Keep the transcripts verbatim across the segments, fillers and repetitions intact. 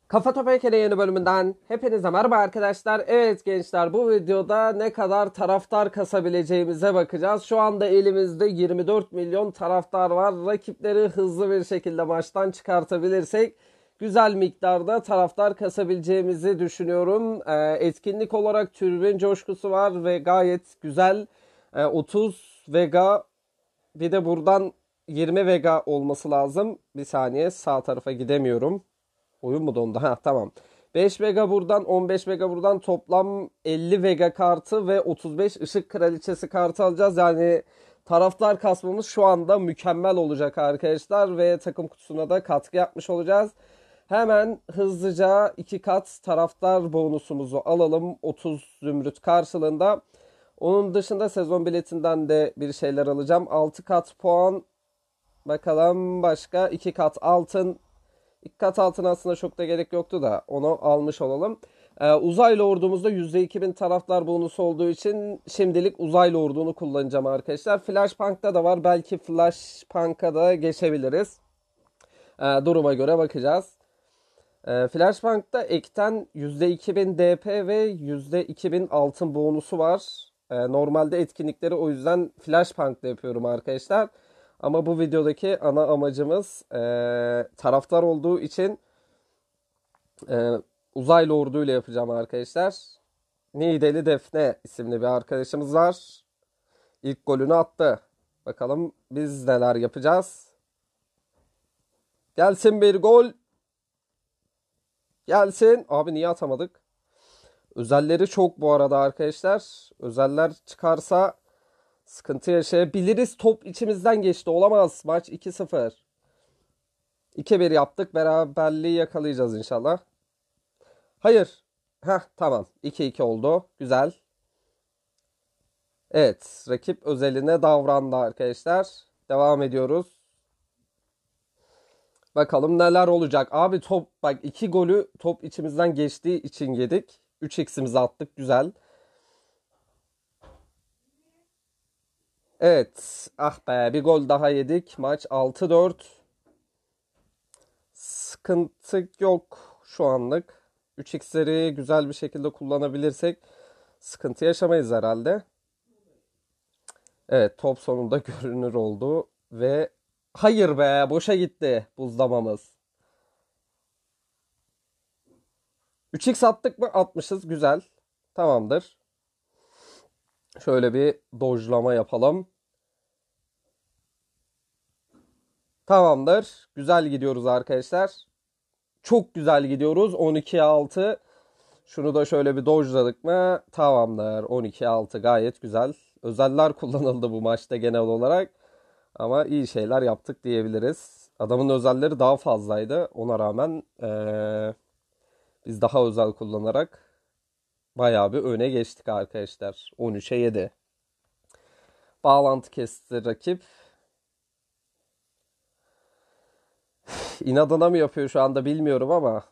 Kafa Topek'in yeni bölümünden hepinize merhaba arkadaşlar. Evet gençler, bu videoda ne kadar taraftar kasabileceğimize bakacağız. Şu anda elimizde yirmi dört milyon taraftar var. Rakipleri hızlı bir şekilde maçtan çıkartabilirsek güzel miktarda taraftar kasabileceğimizi düşünüyorum. Ee, etkinlik olarak tribün coşkusu var ve gayet güzel. Ee, otuz Vega, bir de buradan yirmi Vega olması lazım. Bir saniye, sağ tarafa gidemiyorum. Oyun mu dondu? Ha, tamam. beş Vega buradan, on beş Vega buradan, toplam elli Vega kartı ve otuz beş Işık Kraliçesi kartı alacağız. Yani taraftar kasmamız şu anda mükemmel olacak arkadaşlar ve takım kutusuna da katkı yapmış olacağız. Hemen hızlıca iki kat taraftar bonusumuzu alalım otuz zümrüt karşılığında. Onun dışında sezon biletinden de bir şeyler alacağım. altı kat puan, bakalım başka, iki kat altın. İlk kat altına aslında çok da gerek yoktu da onu almış olalım. Ee, uzaylı ordumuzda yüzde iki bin taraftar bonusu olduğu için şimdilik uzaylı ordunu kullanacağım arkadaşlar. Flashpunk'ta da var. Belki Flashpunk'a da geçebiliriz. Ee, duruma göre bakacağız. Ee, Flashpunk'ta ekten yüzde iki bin D P ve yüzde iki bin altın bonusu var. Ee, normalde etkinlikleri o yüzden Flashpunk'ta yapıyorum arkadaşlar. Ama bu videodaki ana amacımız e, taraftar olduğu için e, uzaylı orduyla yapacağım arkadaşlar. Nideli Defne isimli bir arkadaşımız var. İlk golünü attı. Bakalım biz neler yapacağız. Gelsin bir gol. Gelsin. Abi niye atamadık? Özelleri çok bu arada arkadaşlar. Özeller çıkarsa sıkıntı yaşayabiliriz. Top içimizden geçti. Olamaz. Maç iki sıfır. iki bir yaptık. Beraberliği yakalayacağız inşallah. Hayır. Heh, tamam. iki iki oldu. Güzel. Evet. Rakip özeline davrandı arkadaşlar. Devam ediyoruz. Bakalım neler olacak. Abi top, bak, iki golü top içimizden geçtiği için yedik. üç x'imizi attık. Güzel. Evet. Ah be, bir gol daha yedik. Maç altı dört. Sıkıntı yok şu anlık. üç x'leri güzel bir şekilde kullanabilirsek sıkıntı yaşamayız herhalde. Evet, top sonunda görünür oldu ve hayır be, boşa gitti buzlamamız. üç x attık mı? Atmışız, güzel. Tamamdır. Şöyle bir dojlama yapalım. Tamamdır. Güzel gidiyoruz arkadaşlar. Çok güzel gidiyoruz. on ikiye altı. Şunu da şöyle bir dojladık mı? Tamamdır. on ikiye altı gayet güzel. Özeller kullanıldı bu maçta genel olarak. Ama iyi şeyler yaptık diyebiliriz. Adamın özelleri daha fazlaydı. Ona rağmen ee, biz daha özel kullanarak bayağı bir öne geçtik arkadaşlar. on üçe yedi. Bağlantı kesti rakip. İnadına mı yapıyor şu anda bilmiyorum ama.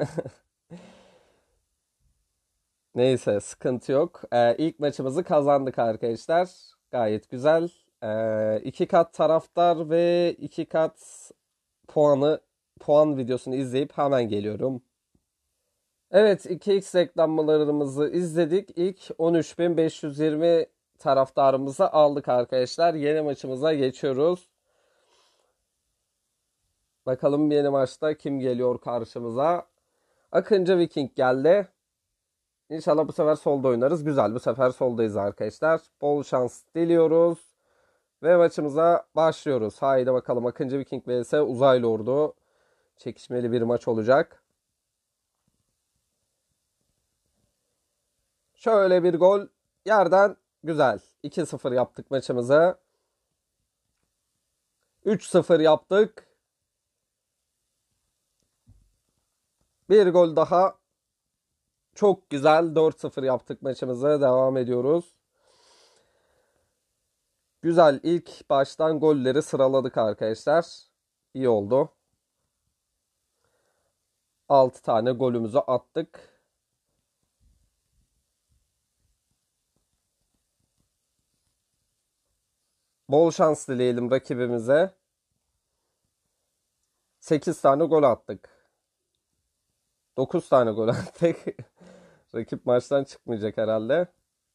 Neyse, sıkıntı yok. Ee, ilk maçımızı kazandık arkadaşlar. Gayet güzel. Ee, iki kat taraftar ve iki kat puanı puan videosunu izleyip hemen geliyorum. Evet, iki x reklamlarımızı izledik. İlk on üç bin beş yüz yirmi taraftarımızı aldık arkadaşlar. Yeni maçımıza geçiyoruz. Bakalım yeni maçta kim geliyor karşımıza. Akıncı Viking geldi. İnşallah bu sefer solda oynarız. Güzel, bu sefer soldayız arkadaşlar. Bol şans diliyoruz. Ve maçımıza başlıyoruz. Haydi bakalım, Akıncı Viking vs Uzaylı Ordu. Çekişmeli bir maç olacak. Şöyle bir gol yerden, güzel. iki sıfır yaptık maçımızı. üç sıfır yaptık. Bir gol daha. Çok güzel. dört sıfır yaptık maçımızı. Devam ediyoruz. Güzel, ilk baştan golleri sıraladık arkadaşlar. İyi oldu. altı tane golümüzü attık. Bol şans dileyelim rakibimize. sekiz tane gol attık. dokuz tane gol attık. Rakip maçtan çıkmayacak herhalde.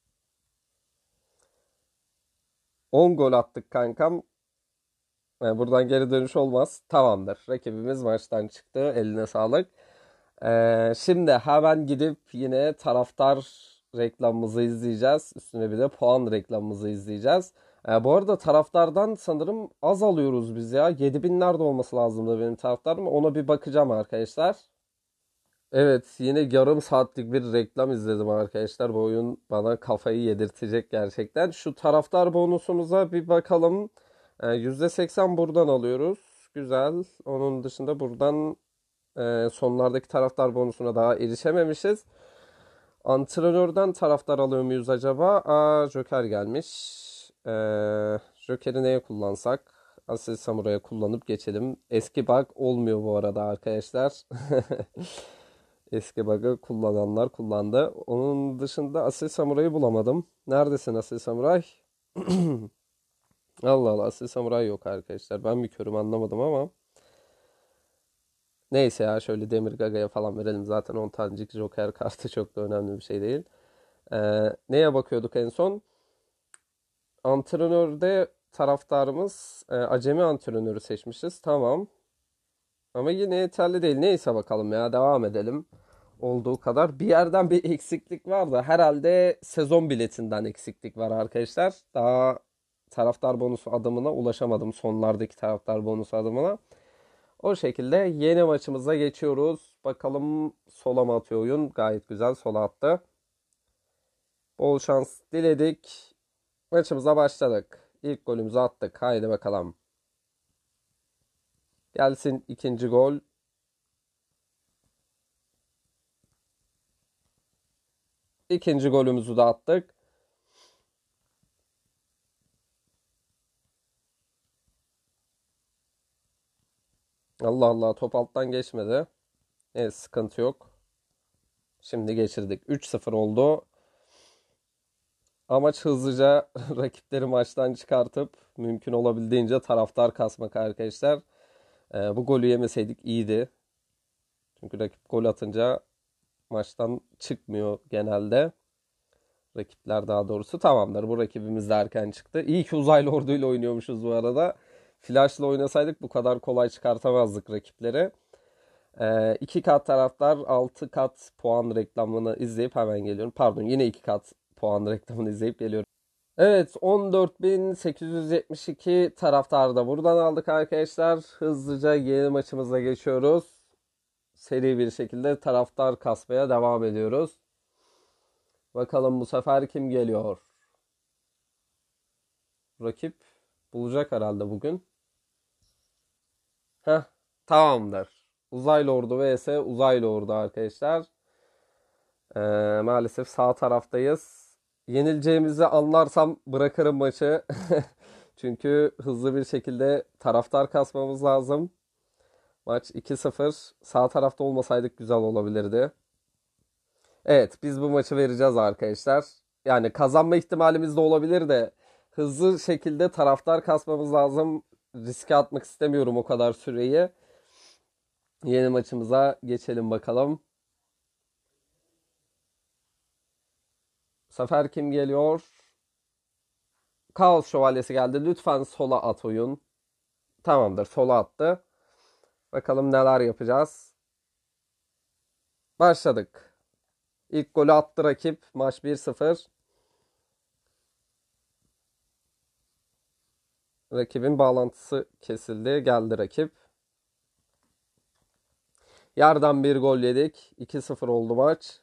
on gol attık kankam. Yani buradan geri dönüş olmaz. Tamamdır. Rakibimiz maçtan çıktı. Eline sağlık. Ee, şimdi hemen gidip yine taraftar reklamımızı izleyeceğiz. Üstüne bir de puan reklamımızı izleyeceğiz. Ee, bu arada taraftardan sanırım az alıyoruz biz ya. yedi binlerde olması lazımdı benim taraftarım. Ona bir bakacağım arkadaşlar. Evet, yine yarım saatlik bir reklam izledim arkadaşlar. Bu oyun bana kafayı yedirtecek gerçekten. Şu taraftar bonusumuza bir bakalım. Ee, yüzde seksen buradan alıyoruz. Güzel. Onun dışında buradan e, sonlardaki taraftar bonusuna daha erişememişiz. Antrenörden taraftar alıyor muyuz acaba? Aa, Joker gelmiş. Ee, Joker'i neye kullansak? Asil Samuray'a kullanıp geçelim. Eski bug olmuyor bu arada arkadaşlar. Eski bug'ı kullananlar kullandı. Onun dışında Asil Samuray'ı bulamadım. Neredesin Asil Samuray? Allah Allah, Asil Samuray yok arkadaşlar. Ben bir körüm, anlamadım ama. Neyse ya, şöyle Demir Gaga'ya falan verelim. Zaten on tanecik Joker kartı çok da önemli bir şey değil. Ee, neye bakıyorduk en son? Antrenörde taraftarımız e, acemi antrenörü seçmişiz. Tamam. Ama yine yeterli değil. Neyse bakalım ya, devam edelim. Olduğu kadar. Bir yerden bir eksiklik var da herhalde sezon biletinden eksiklik var arkadaşlar. Daha taraftar bonusu adımına ulaşamadım. Sonlardaki taraftar bonusu adımına. O şekilde yeni maçımıza geçiyoruz. Bakalım sola mı atıyor oyun? Gayet güzel sola attı. Bol şans diledik. Maçımıza başladık. İlk golümüzü attık. Haydi bakalım. Gelsin ikinci gol. İkinci golümüzü de attık. Allah Allah, top alttan geçmedi. Evet, sıkıntı yok. Şimdi geçirdik. üç sıfır oldu. Amaç hızlıca rakipleri maçtan çıkartıp mümkün olabildiğince taraftar kasmak arkadaşlar. Ee, bu golü yemeseydik iyiydi. Çünkü rakip gol atınca maçtan çıkmıyor genelde. Rakipler daha doğrusu. Tamamdır. Bu rakibimiz de erken çıktı. İyi ki uzaylı orduyla oynuyormuşuz bu arada. Flash'la oynasaydık bu kadar kolay çıkartamazdık rakipleri. Ee, iki kat taraftar, altı kat puan reklamını izleyip hemen geliyorum. Pardon, yine iki kat puan reklamını izleyip geliyorum. Evet, on dört bin sekiz yüz yetmiş iki taraftar da buradan aldık arkadaşlar. Hızlıca yeni maçımıza geçiyoruz. Seri bir şekilde taraftar kasmaya devam ediyoruz. Bakalım bu sefer kim geliyor? Rakip bulacak herhalde bugün. Heh, tamamdır. Uzaylı Ordu vs Uzaylı Ordu arkadaşlar. Ee, maalesef sağ taraftayız. Yenileceğimizi anlarsam bırakırım maçı. Çünkü hızlı bir şekilde taraftar kasmamız lazım. Maç iki sıfır. Sağ tarafta olmasaydık güzel olabilirdi. Evet, biz bu maçı vereceğiz arkadaşlar. Yani kazanma ihtimalimiz de olabilir de hızlı şekilde taraftar kasmamız lazım. Riske atmak istemiyorum o kadar süreyi. Yeni maçımıza geçelim bakalım. Bu sefer kim geliyor? Kaos Şövalyesi geldi. Lütfen sola at oyun. Tamamdır, sola attı. Bakalım neler yapacağız. Başladık. İlk golü attı rakip. Maç bir sıfır. Rakibin bağlantısı kesildi. Geldi rakip. Yerden bir gol yedik. iki sıfır oldu maç.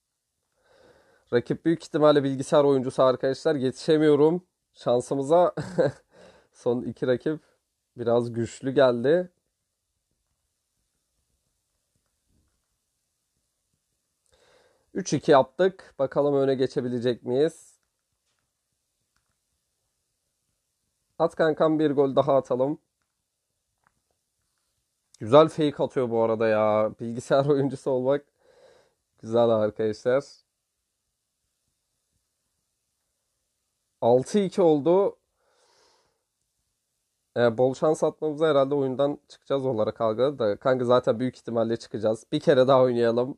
Rakip büyük ihtimalle bilgisayar oyuncusu arkadaşlar. Yetişemiyorum. Şansımıza son iki rakip biraz güçlü geldi. üç iki yaptık. Bakalım öne geçebilecek miyiz? At kankam, bir gol daha atalım. Güzel fake atıyor bu arada ya. Bilgisayar oyuncusu olmak güzel arkadaşlar. altı iki oldu. E, bol şans atmamızı herhalde oyundan çıkacağız olarak algıladı da. Kanka zaten büyük ihtimalle çıkacağız. Bir kere daha oynayalım.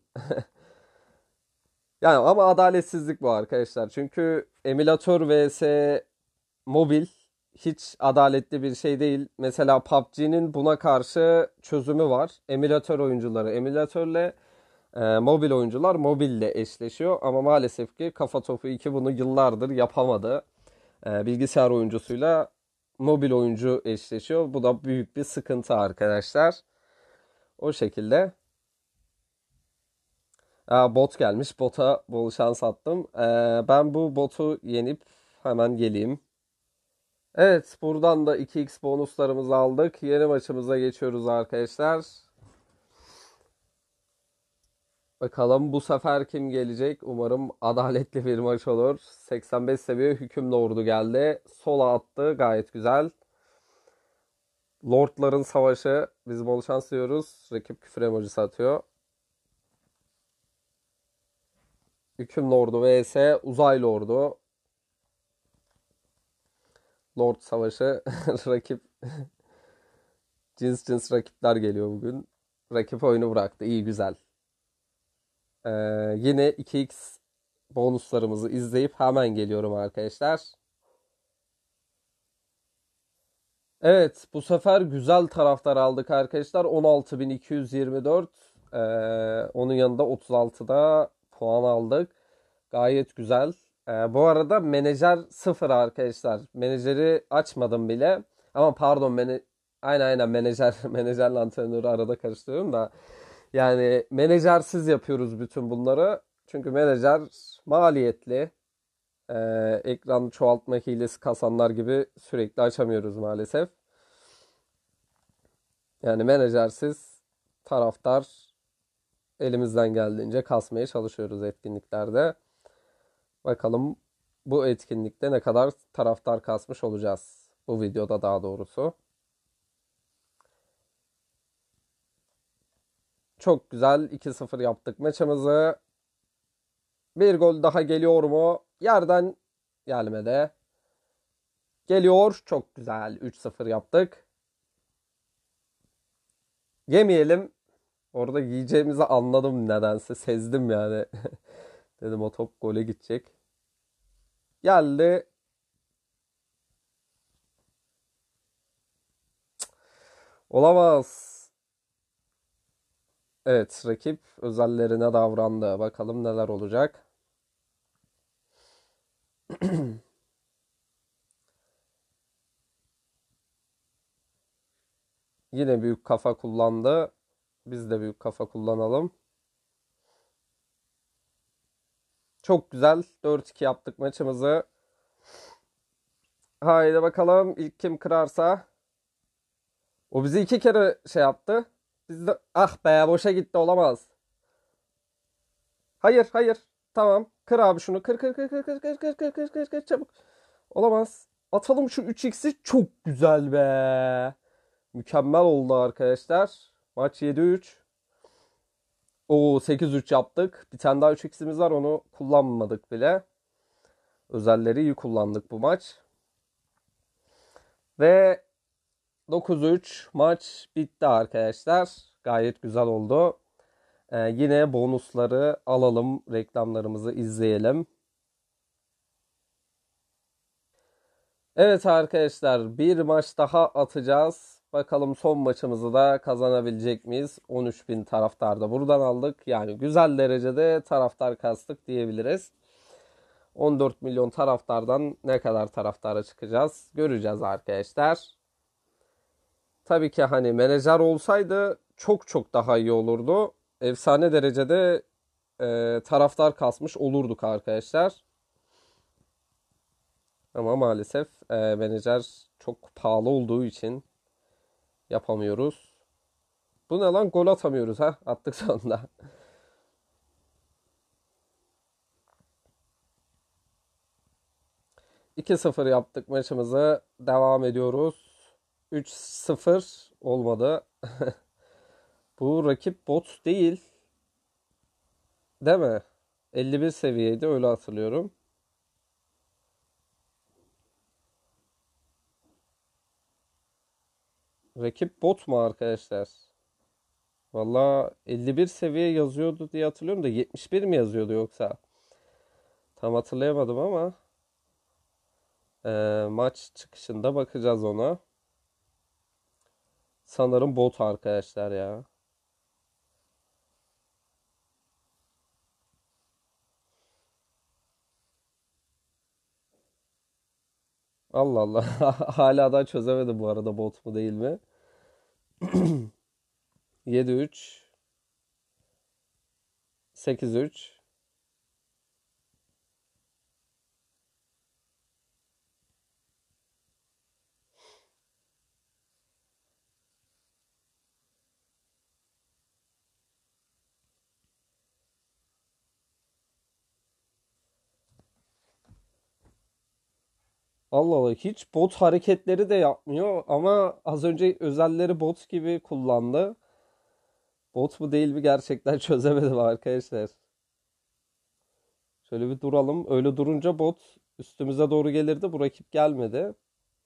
Yani ama adaletsizlik bu arkadaşlar. Çünkü emülatör vs mobil hiç adaletli bir şey değil. Mesela P U B G'nin buna karşı çözümü var. Emülatör oyuncuları emülatörle, e, mobil oyuncular mobille eşleşiyor. Ama maalesef ki Kafa Topu iki bunu yıllardır yapamadı. E, bilgisayar oyuncusuyla mobil oyuncu eşleşiyor. Bu da büyük bir sıkıntı arkadaşlar. O şekilde. Aa, bot gelmiş. Bota bol şans attım. Ee, ben bu botu yenip hemen geleyim. Evet, buradan da iki x bonuslarımızı aldık. Yeni maçımıza geçiyoruz arkadaşlar. Bakalım bu sefer kim gelecek? Umarım adaletli bir maç olur. seksen beş seviye hükümlü ordu geldi. Sola attı. Gayet güzel. Lordların savaşı. Biz bol şans diyoruz. Rakip küfür emojisi atıyor. Hükümlü ordu vs uzaylı ordu. Lord savaşı. Rakip cins cins rakipler geliyor bugün. Rakip oyunu bıraktı. İyi, güzel. Ee, Yine iki x bonuslarımızı izleyip hemen geliyorum arkadaşlar. Evet, bu sefer güzel taraftar aldık arkadaşlar. on altı bin iki yüz yirmi dört. Ee, onun yanında otuz altıda puan aldık. Gayet güzel. Ee, bu arada menajer sıfır arkadaşlar. Menajeri açmadım bile. Ama pardon, mene aynen aynen menajer menajerle antrenörü arada karıştırıyorum da. Yani menajersiz yapıyoruz bütün bunları. Çünkü menajer maliyetli. Ee, ekran çoğaltma hilesi kasanlar gibi sürekli açamıyoruz maalesef. Yani menajersiz taraftar elimizden geldiğince kasmaya çalışıyoruz etkinliklerde. Bakalım bu etkinlikte ne kadar taraftar kasmış olacağız. Bu videoda daha doğrusu. Çok güzel iki sıfır yaptık maçımızı. Bir gol daha geliyor mu? Yerden gelmedi. Geliyor. Çok güzel. üç sıfır yaptık. Yemeyelim. Orada yiyeceğimizi anladım nedense. Sezdim yani. Dedim o top gole gidecek. Geldi. Olamaz. Evet, rakip özellerine davrandı. Bakalım neler olacak. Yine büyük kafa kullandı. Biz de büyük kafa kullanalım. Çok güzel. dört iki yaptık maçımızı. Haydi bakalım ilk kim kırarsa. O bizi iki kere şey yaptı. Biz de ah be, boşa gitti, olamaz. Hayır hayır. Tamam. Kır abi şunu. Kır kır kır kır kır kır kır kır kır kır kır çabuk. Olamaz. Atalım şu üç x'i. Çok güzel be. Mükemmel oldu arkadaşlar. Maç yedi üç. Oo, sekiz üç yaptık. Bir tane daha üç x'imiz var, onu kullanmadık bile. Özelleri iyi kullandık bu maç. Ve dokuz üç maç bitti arkadaşlar. Gayet güzel oldu. Ee, yine bonusları alalım. Reklamlarımızı izleyelim. Evet arkadaşlar, bir maç daha atacağız. Bakalım son maçımızı da kazanabilecek miyiz? on üç bin taraftar da buradan aldık. Yani güzel derecede taraftar kastık diyebiliriz. on dört milyon taraftardan ne kadar taraftara çıkacağız göreceğiz arkadaşlar. Tabii ki hani menajer olsaydı çok çok daha iyi olurdu. Efsane derecede e, taraftar kasmış olurduk arkadaşlar. Ama maalesef e, menajer çok pahalı olduğu için yapamıyoruz. Bu ne lan, gol atamıyoruz ha, attık sonunda. iki sıfır yaptık maçımızı, devam ediyoruz. üç sıfır olmadı. Bu rakip bot değil. Değil mi? elli bir seviyeydi, öyle hatırlıyorum. Rakip bot mu arkadaşlar? Valla elli bir seviye yazıyordu diye hatırlıyorum da yetmiş bir mi yazıyordu yoksa? Tam hatırlayamadım ama e, maç çıkışında bakacağız ona. Sanırım bot arkadaşlar ya. Allah Allah. Hala daha çözemedim bu arada bot mu değil mi? yedi üç, sekiz üç. Allah Allah, hiç bot hareketleri de yapmıyor ama az önce özelleri bot gibi kullandı. Bot mu değil mi gerçekten çözemedim arkadaşlar. Şöyle bir duralım. Öyle durunca bot üstümüze doğru gelirdi. Bu rakip gelmedi.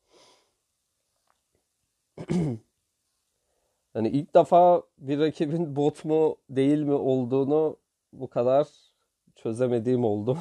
Hani ilk defa bir rakibin bot mu değil mi olduğunu bu kadar çözemediğim oldu.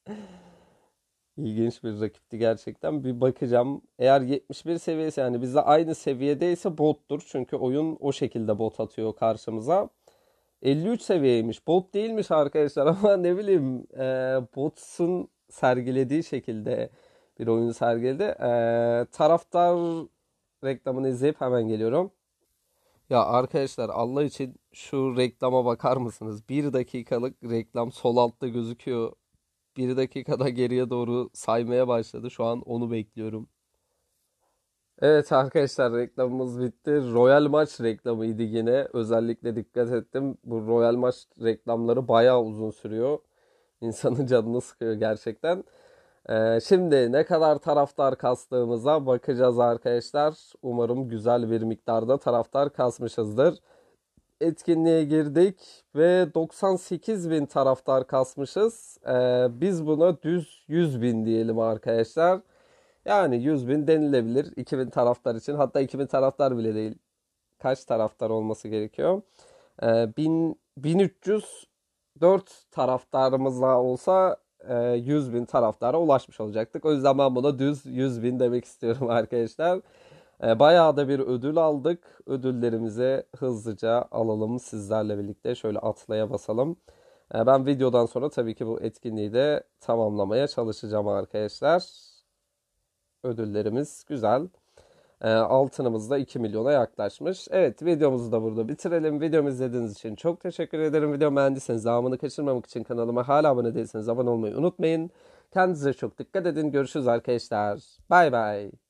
İlginç bir rakipti gerçekten. Bir bakacağım. Eğer yetmiş bir seviyesi, yani bizle aynı seviyedeyse bottur. Çünkü oyun o şekilde bot atıyor karşımıza. elli üç seviyeymiş. Bot değilmiş arkadaşlar ama ne bileyim, e, botsun sergilediği şekilde bir oyun sergiledi. E, taraftar reklamını izleyip hemen geliyorum. Ya arkadaşlar, Allah için şu reklama bakar mısınız? Bir dakikalık reklam sol altta gözüküyor. Bir dakikada geriye doğru saymaya başladı. Şu an onu bekliyorum. Evet arkadaşlar, reklamımız bitti. Royal Maç reklamıydı yine. Özellikle dikkat ettim. Bu Royal Maç reklamları bayağı uzun sürüyor. İnsanın canını sıkıyor gerçekten. Ee, şimdi ne kadar taraftar kastığımıza bakacağız arkadaşlar. Umarım güzel bir miktarda taraftar kasmışızdır. Etkinliğe girdik ve doksan sekiz bin taraftar kasmışız. Ee, biz buna düz yüz bin diyelim arkadaşlar. Yani yüz bin denilebilir iki bin taraftar için. Hatta iki bin taraftar bile değil. Kaç taraftar olması gerekiyor? Ee, bin, bin üç yüz dört taraftarımız daha olsa e, yüz bin taraftara ulaşmış olacaktık. O yüzden ben buna düz yüz bin demek istiyorum arkadaşlar. E, bayağı da bir ödül aldık. Ödüllerimizi hızlıca alalım sizlerle birlikte. Şöyle atlaya basalım. E, ben videodan sonra tabii ki bu etkinliği de tamamlamaya çalışacağım arkadaşlar. Ödüllerimiz güzel. E, altınımız da iki milyona yaklaşmış. Evet, videomuzu da burada bitirelim. Videomu izlediğiniz için çok teşekkür ederim. Videomu beğendiyseniz, devamını kaçırmamak için kanalıma hala abone değilseniz abone olmayı unutmayın. Kendinize çok dikkat edin. Görüşürüz arkadaşlar. Bay bay.